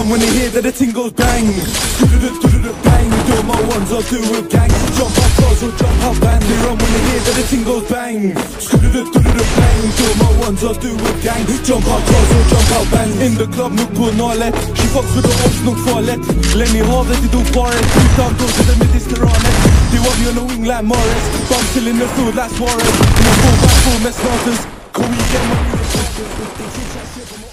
when they hear that the ting goes bang. Bang, do my ones, I'll do with gang. Jump out cars or jump out band. They run when they hear that the ting goes bang. Bang, do my ones, I'll do with gang. Jump out cars or jump out band. In the club, look på nalet. She fucks with the odds, not farligt. Lenny Harvey, they do forest. Two down doors to the Mediterranean. They want me on the wing like Morris. But I'm still in the field like Suarez. In a full back, full mess starters. Can we get money?